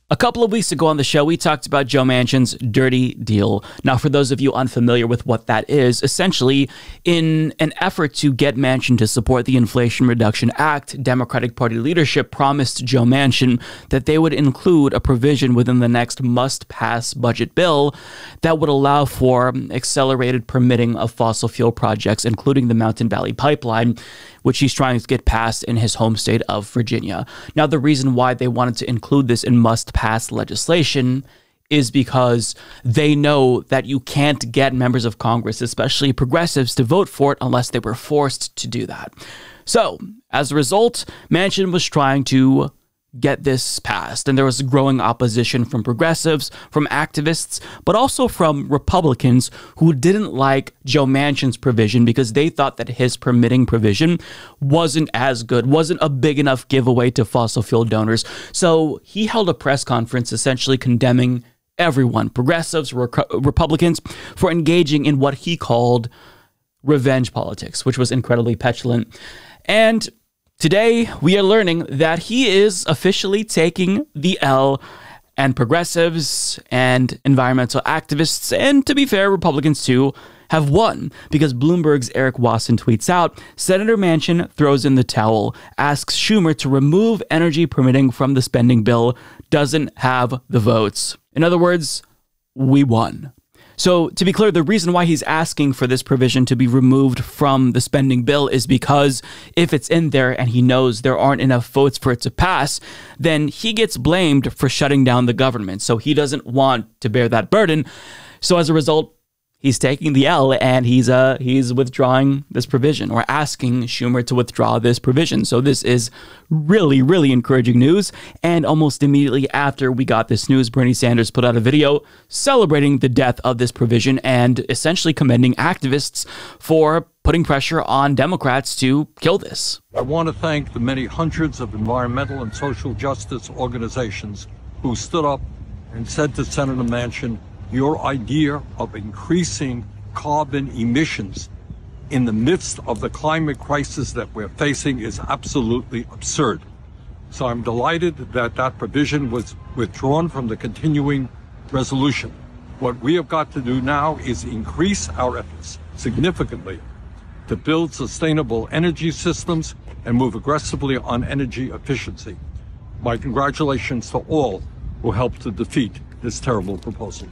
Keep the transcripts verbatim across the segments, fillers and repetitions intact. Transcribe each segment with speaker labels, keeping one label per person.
Speaker 1: A couple of weeks ago on the show, we talked about Joe Manchin's dirty deal. Now, for those of you unfamiliar with what that is, essentially, in an effort to get Manchin to support the Inflation Reduction Act, Democratic Party leadership promised Joe Manchin that they would include a provision within the next must-pass budget bill that would allow for accelerated permitting of fossil fuel projects, including the Mountain Valley Pipeline, which he's trying to get passed in his home state of Virginia. Now, the reason why they wanted to include this in must-pass legislation is because they know that you can't get members of Congress, especially progressives, to vote for it unless they were forced to do that. So, as a result, Manchin was trying to get this passed, and there was growing opposition from progressives, from activists, but also from Republicans who didn't like Joe Manchin's provision because they thought that his permitting provision wasn't as good, wasn't a big enough giveaway to fossil fuel donors. So he held a press conference essentially condemning everyone, progressives, Re- Republicans, for engaging in what he called revenge politics, which was incredibly petulant. And today, we are learning that he is officially taking the L, and progressives and environmental activists, and to be fair, Republicans too, have won, because Bloomberg's Eric Wasson tweets out, Senator Manchin throws in the towel, asks Schumer to remove energy permitting from the spending bill, doesn't have the votes. In other words, we won. So, to be clear, the reason why he's asking for this provision to be removed from the spending bill is because if it's in there and he knows there aren't enough votes for it to pass, then he gets blamed for shutting down the government. So he doesn't want to bear that burden. So as a result, he's taking the L and he's uh he's withdrawing this provision, or asking Schumer to withdraw this provision. So this is really, really encouraging news. And almost immediately after we got this news, Bernie Sanders put out a video celebrating the death of this provision and essentially commending activists for putting pressure on Democrats to kill this.
Speaker 2: I want to thank the many hundreds of environmental and social justice organizations who stood up and said to Senator Manchin, your idea of increasing carbon emissions in the midst of the climate crisis that we're facing is absolutely absurd. So I'm delighted that that provision was withdrawn from the continuing resolution. What we have got to do now is increase our efforts significantly to build sustainable energy systems and move aggressively on energy efficiency. My congratulations to all who helped to defeat this terrible proposal.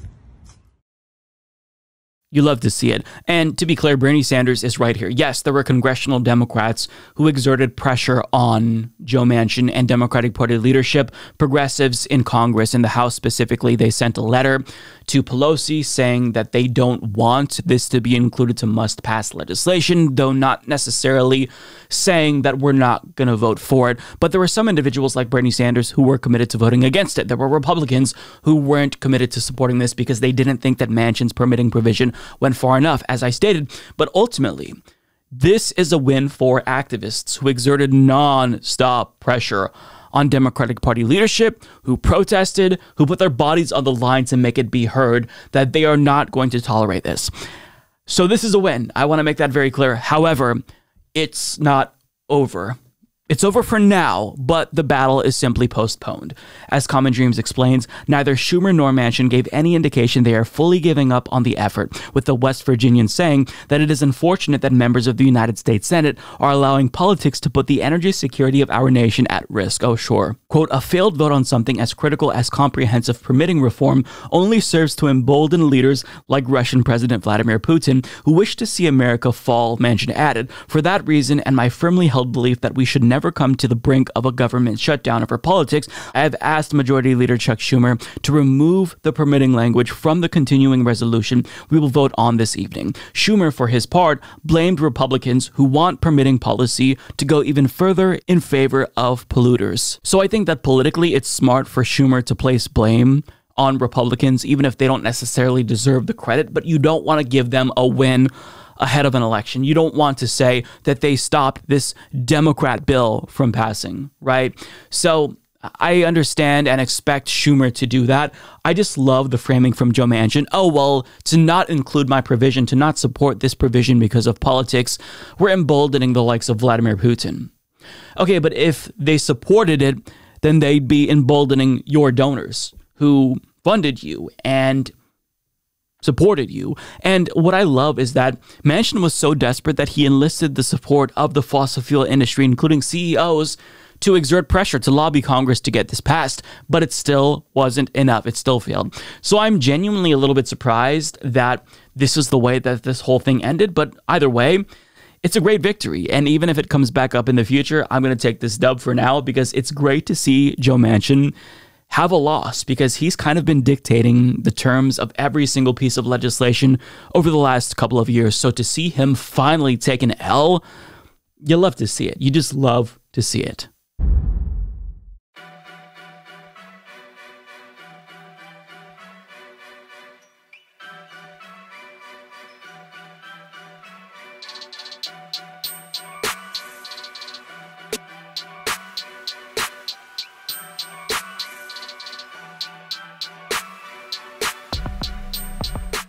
Speaker 1: You love to see it. And to be clear, Bernie Sanders is right here. Yes, there were congressional Democrats who exerted pressure on Joe Manchin and Democratic Party leadership. Progressives in Congress, in the House specifically, they sent a letter to Pelosi saying that they don't want this to be included to must-pass legislation, though not necessarily saying that we're not going to vote for it. But there were some individuals like Bernie Sanders who were committed to voting against it. There were Republicans who weren't committed to supporting this because they didn't think that Manchin's permitting provision went far enough, as I stated. But ultimately, this is a win for activists who exerted non-stop pressure on Democratic Party leadership, who protested, who put their bodies on the line to make it be heard that they are not going to tolerate this. So this is a win. I want to make that very clear. However, it's not over. It's over for now, but the battle is simply postponed. As Common Dreams explains, neither Schumer nor Manchin gave any indication they are fully giving up on the effort, with the West Virginians saying that it is unfortunate that members of the United States Senate are allowing politics to put the energy security of our nation at risk. Oh, sure. Quote, a failed vote on something as critical as comprehensive permitting reform only serves to embolden leaders like Russian President Vladimir Putin, who wish to see America fall, Manchin added. For that reason, and my firmly held belief that we should never never come to the brink of a government shutdown over politics, I have asked Majority Leader Chuck Schumer to remove the permitting language from the continuing resolution we will vote on this evening. Schumer, for his part, blamed Republicans who want permitting policy to go even further in favor of polluters. So I think that politically it's smart for Schumer to place blame on Republicans, even if they don't necessarily deserve the credit, but you don't want to give them a win ahead of an election. You don't want to say that they stopped this Democrat bill from passing, right? So I understand and expect Schumer to do that. I just love the framing from Joe Manchin. Oh, well, to not include my provision, to not support this provision because of politics, we're emboldening the likes of Vladimir Putin. Okay, but if they supported it, then they'd be emboldening your donors who funded you and supported you. And what I love is that Manchin was so desperate that he enlisted the support of the fossil fuel industry, including C E Os, to exert pressure to lobby Congress to get this passed, but it still wasn't enough. It still failed. So I'm genuinely a little bit surprised that this is the way that this whole thing ended, but either way, it's a great victory. And even if it comes back up in the future, I'm going to take this dub for now because it's great to see Joe Manchin have a loss, because he's kind of been dictating the terms of every single piece of legislation over the last couple of years. So to see him finally take an L, you love to see it. You just love to see it.